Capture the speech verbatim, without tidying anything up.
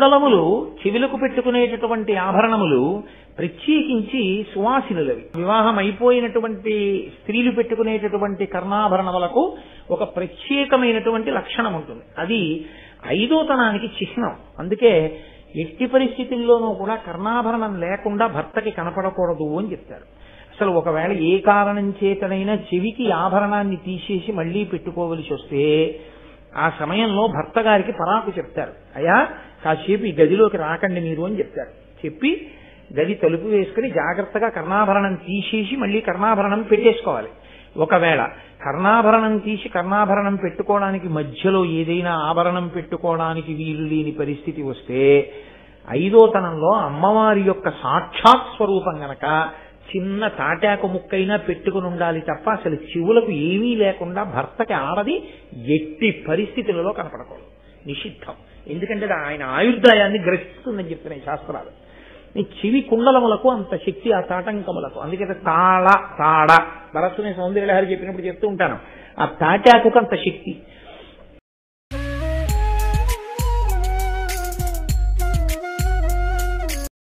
కుండలములు చెవులకు పెట్టుకునేటటువంటి ఆభరణములు ప్రత్యేకించి సువాసినులవి. వివాహం అయిపోయినటువంటి స్త్రీలు పెట్టుకునేటటువంటి కర్ణాభరణములకు ఒక ప్రత్యేకమైనటువంటి లక్షణం ఉంటుంది. అది ఐదోతనానికి చిహ్నం. అందుకే ఎట్టి పరిస్థితుల్లోనూ కూడా కర్ణాభరణం లేకుండా భర్తకి కనపడకూడదు అని చెప్తారు. అసలు ఒకవేళ ఏ కారణం చేతనైనా చెవికి ఆభరణాన్ని తీసేసి మళ్లీ పెట్టుకోవలసి వస్తే ఆ సమయంలో భర్త గారికి పరాకు చెప్తారు. అయ్యా కాసేపు ఈ గదిలోకి రాకండి మీరు అని చెప్తారు. చెప్పి గది తలుపు వేసుకుని జాగ్రత్తగా కర్ణాభరణం తీసేసి మళ్లీ కర్ణాభరణం పెట్టేసుకోవాలి. ఒకవేళ కర్ణాభరణం తీసి కర్ణాభరణం పెట్టుకోవడానికి మధ్యలో ఏదైనా ఆభరణం పెట్టుకోవడానికి వీలు లేని పరిస్థితి వస్తే ఐదోతనంలో అమ్మవారి యొక్క సాక్షాత్ స్వరూపం గనక చిన్న తాటాకు ముక్కైనా పెట్టుకుని ఉండాలి తప్ప అసలు చెవులకు ఏమీ లేకుండా భర్తకి ఆడది ఎట్టి పరిస్థితులలో కనపడకూడదు, నిషిద్ధం. ఎందుకంటే ఆయన ఆయుర్దాయాన్ని గ్రహిస్తుందని చెప్తున్నాయి శాస్త్రాలు. ఈ చెవి కుండలములకు అంత శక్తి, ఆ తాటంకములకు. అందుకని తాళ తాడ భరతుని సౌందర్యలహరి చెప్పినప్పుడు చెప్తూ ఉంటాను, ఆ తాటాకు అంత శక్తి.